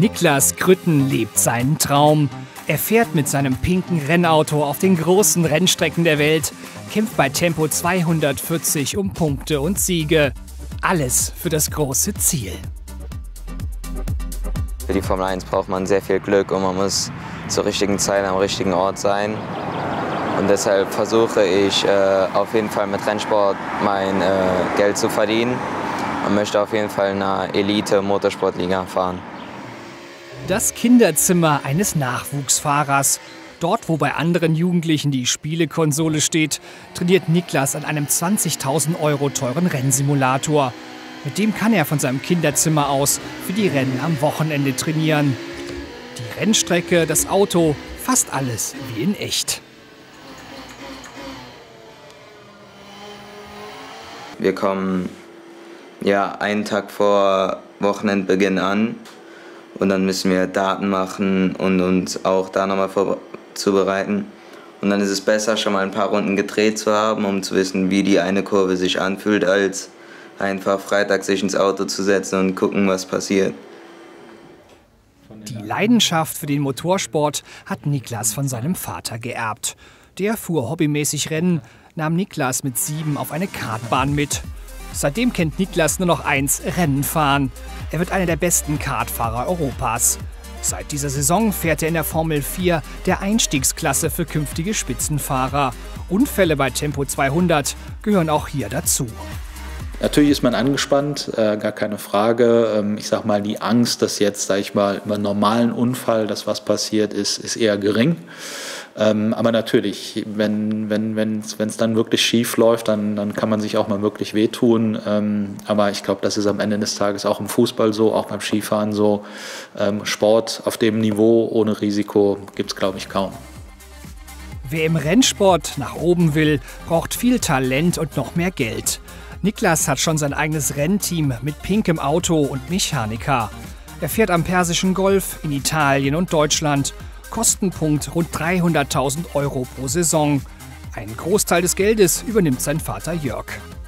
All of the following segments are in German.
Niklas Grütten lebt seinen Traum. Er fährt mit seinem pinken Rennauto auf den großen Rennstrecken der Welt, kämpft bei Tempo 240 um Punkte und Siege. Alles für das große Ziel. Für die Formel 1 braucht man sehr viel Glück und man muss zur richtigen Zeit am richtigen Ort sein. Und deshalb versuche ich auf jeden Fall mit Rennsport mein Geld zu verdienen und möchte auf jeden Fall in einer Elite-Motorsportliga fahren. Das Kinderzimmer eines Nachwuchsfahrers. Dort, wo bei anderen Jugendlichen die Spielekonsole steht, trainiert Niklas an einem 20.000 € teuren Rennsimulator. Mit dem kann er von seinem Kinderzimmer aus für die Rennen am Wochenende trainieren. Die Rennstrecke, das Auto, fast alles wie in echt. Wir kommen einen Tag vor Wochenendbeginn an und dann müssen wir Daten machen und uns auch da nochmal vorzubereiten. Und dann ist es besser, schon mal ein paar Runden gedreht zu haben, um zu wissen, wie die eine Kurve sich anfühlt, als einfach Freitag sich ins Auto zu setzen und gucken, was passiert. Die Leidenschaft für den Motorsport hat Niklas von seinem Vater geerbt. Der fuhr hobbymäßig Rennen, nahm Niklas mit 7 auf eine Kartbahn mit. Seitdem kennt Niklas nur noch eins: Rennen fahren. Er wird einer der besten Kartfahrer Europas. Seit dieser Saison fährt er in der Formel 4, der Einstiegsklasse für künftige Spitzenfahrer. Unfälle bei Tempo 200 gehören auch hier dazu. Natürlich ist man angespannt, gar keine Frage. Ich sag mal, die Angst, dass jetzt, sag ich mal, über einen normalen Unfall, dass was passiert ist eher gering. Aber natürlich, wenn es dann wirklich schief läuft, dann kann man sich auch mal wirklich wehtun. Aber ich glaube, das ist am Ende des Tages auch im Fußball so, auch beim Skifahren so. Sport auf dem Niveau ohne Risiko gibt es, glaube ich, kaum. Wer im Rennsport nach oben will, braucht viel Talent und noch mehr Geld. Niklas hat schon sein eigenes Rennteam mit pinkem Auto und Mechaniker. Er fährt am Persischen Golf, in Italien und Deutschland. Kostenpunkt rund 300.000 € pro Saison. Ein Großteil des Geldes übernimmt sein Vater Jörg.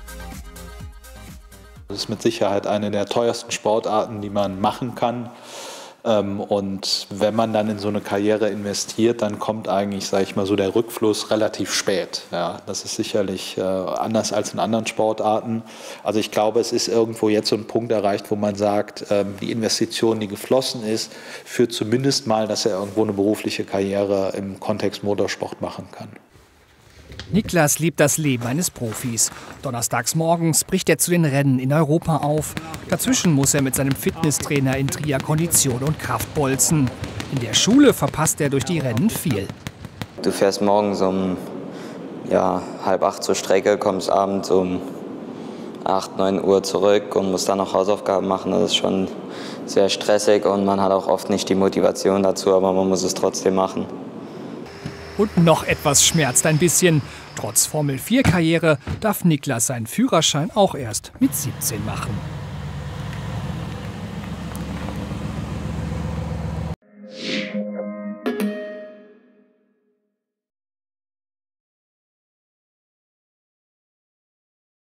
Das ist mit Sicherheit eine der teuersten Sportarten, die man machen kann. Und wenn man dann in so eine Karriere investiert, dann kommt eigentlich, sage ich mal, so der Rückfluss relativ spät. Ja, das ist sicherlich anders als in anderen Sportarten. Also ich glaube, es ist irgendwo jetzt so ein Punkt erreicht, wo man sagt, die Investition, die geflossen ist, führt zumindest mal, dass er irgendwo eine berufliche Karriere im Kontext Motorsport machen kann. Niklas lebt das Leben eines Profis. Donnerstags morgens bricht er zu den Rennen in Europa auf. Dazwischen muss er mit seinem Fitnesstrainer in Trier Kondition und Kraft bolzen. In der Schule verpasst er durch die Rennen viel. Du fährst morgens um 7:30 zur Strecke, kommst abends um 8, 9 Uhr zurück und musst dann noch Hausaufgaben machen. Das ist schon sehr stressig und man hat auch oft nicht die Motivation dazu, aber man muss es trotzdem machen. Und noch etwas schmerzt ein bisschen. Trotz Formel-4-Karriere darf Niklas seinen Führerschein auch erst mit 17 machen.